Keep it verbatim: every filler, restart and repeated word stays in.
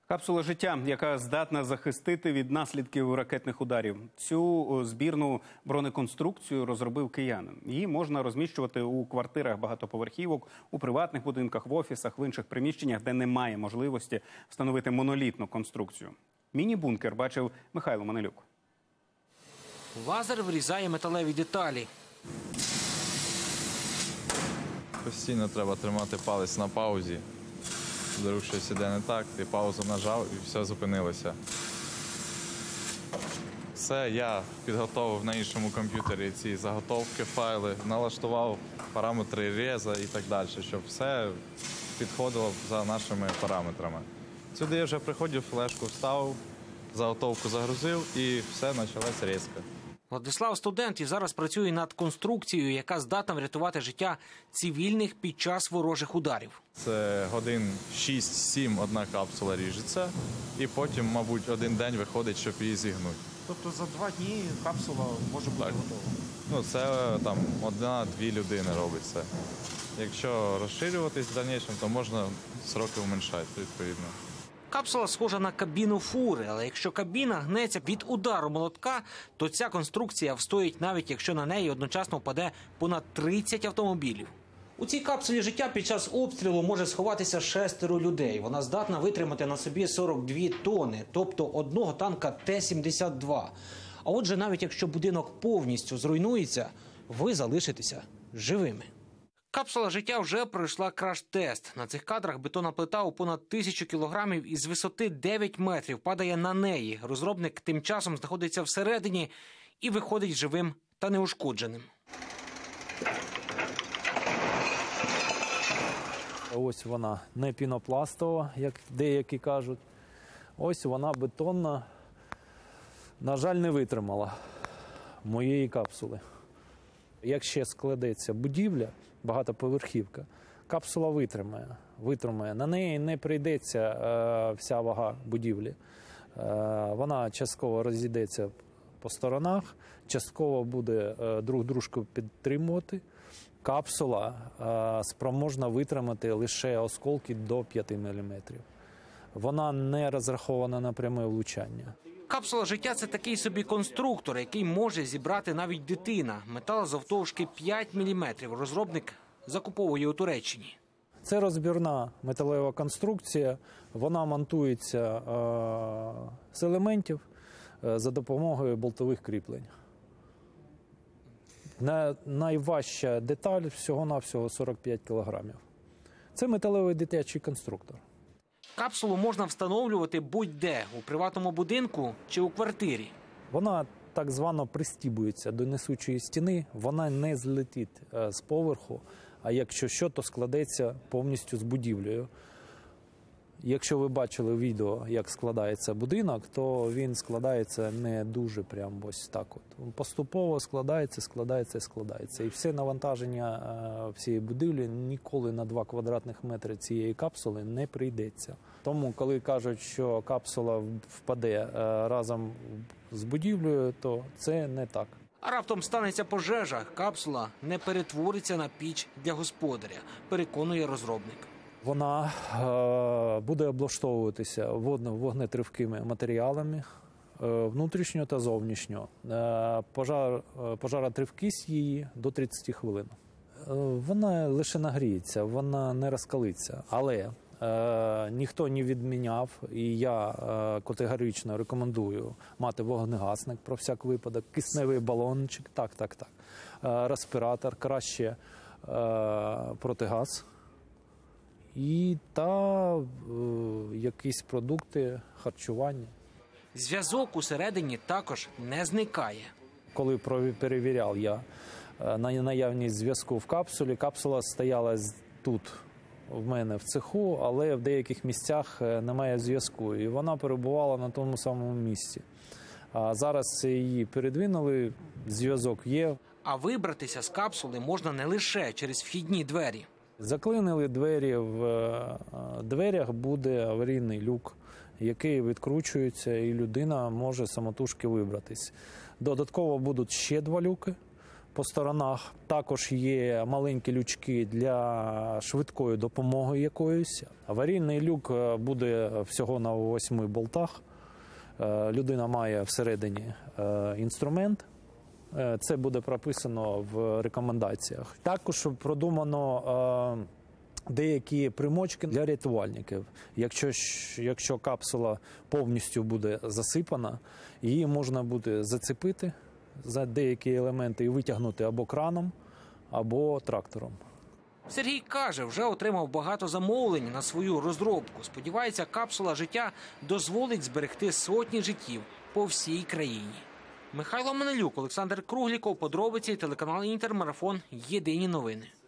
Капсула життя, яка здатна захистити від наслідків ракетних ударів. Цю збірну бронеконструкцію розробив киянин. Її можна розміщувати у квартирах багатоповерхівок, у приватних будинках, в офісах, в інших приміщеннях, де немає можливості встановити монолітну конструкцію. Міні-бункер бачив Михайло Манилюк. Лазер вирізає металеві деталі. Постійно треба тримати палець на паузі. Вдруг щось іде не так, ти паузу нажав і все зупинилося. Все, я підготовив на іншому комп'ютері ці заготовки, файли, налаштував параметри реза і так далі, щоб все підходило за нашими параметрами. Сюди я вже приходив, флешку вставив, заготовку загрузив і все почалося різко. Владислав – студент і зараз працює над конструкцією, яка здатна врятувати життя цивільних під час ворожих ударів. Це годин шість-сім одна капсула ріжеться, і потім, мабуть, один день виходить, щоб її зігнути. Тобто за два дні капсула може бути Так. готова? Ну, це там одна-дві людини робить це. Якщо розширюватись в дальнішому, то можна сроки уменьшати, відповідно. Капсула схожа на кабіну фури, але якщо кабіна гнеться від удару молотка, то ця конструкція встоїть навіть якщо на неї одночасно впаде понад тридцять автомобілів. У цій капсулі життя під час обстрілу може сховатися шестеро людей. Вона здатна витримати на собі сорок дві тонни, тобто одного танка Т сімдесят два. А отже, навіть якщо будинок повністю зруйнується, ви залишитеся живими. Капсула життя вже пройшла краш-тест. На цих кадрах бетонна плита у понад тисячу кілограмів із висоти дев'ять метрів падає на неї. Розробник тим часом знаходиться всередині і виходить живим та неушкодженим. Ось вона не пінопластова, як деякі кажуть. Ось вона бетонна. На жаль, не витримала моєї капсули. Якщо складеться будівля, багатоповерхівка, капсула витримає. витримає. На неї не прийдеться е, вся вага будівлі. Е, вона частково розійдеться по сторонах, частково буде е, друг дружку підтримувати. Капсула е, спроможна витримати лише осколки до п'яти міліметрів. Вона не розрахована на пряме влучання. Капсула життя – це такий собі конструктор, який може зібрати навіть дитина. Метал завтовшки п'ять міліметрів. Розробник закуповує у Туреччині. Це розбірна металева конструкція. Вона монтується е, з елементів е, за допомогою болтових кріплень. На, найважча деталь всього-навсього сорок п'ять кілограмів. Це металевий дитячий конструктор. Капсулу можна встановлювати будь-де – у приватному будинку чи у квартирі. Вона так звано пристібується до несучої стіни, вона не злетить з поверху, а якщо що, то складеться повністю з будівлею. Якщо ви бачили відео, як складається будинок, то він складається не дуже прям ось так от. Поступово складається, складається і складається. І все навантаження всієї будівлі ніколи на два квадратних метри цієї капсули не прийдеться. Тому, коли кажуть, що капсула впаде разом з будівлею, то це не так. А раптом станеться пожежа, капсула не перетвориться на піч для господаря, переконує розробник. Вона е, буде облаштовуватися вогнетривкими матеріалами е, внутрішньо та зовнішньо. Е, пожар, е, пожаротривкість її до тридцяти хвилин. Е, вона лише нагріється, вона не розкалиться. Але е, ніхто не відміняв, і я е, категорично рекомендую мати вогнегасник про всяк випадок, кисневий балончик, так, так, так. Е, респіратор, краще е, протигаз. І та е, якісь продукти харчування. Зв'язок усередині також не зникає. Коли перевіряв я на наявність зв'язку в капсулі, капсула стояла тут в мене в цеху, але в деяких місцях немає зв'язку. І вона перебувала на тому самому місці. А зараз її передвинули, зв'язок є. А вибратися з капсули можна не лише через вхідні двері. Заклинили двері, в дверях буде аварійний люк, який відкручується, і людина може самотужки вибратись. Додатково будуть ще два люки по сторонах. Також є маленькі лючки для швидкої допомоги якоїсь. Аварійний люк буде всього на восьми болтах. Людина має всередині інструмент. Це буде прописано в рекомендаціях. Також продумано деякі примочки для рятувальників. Якщо, якщо капсула повністю буде засипана, її можна буде зацепити за деякі елементи і витягнути або краном, або трактором. Сергій каже, вже отримав багато замовлень на свою розробку. Сподівається, капсула життя дозволить зберегти сотні життів по всій країні. Михайло Манелюк, Олександр Кругліков, подробиці, телеканал Інтер, марафон, єдині новини.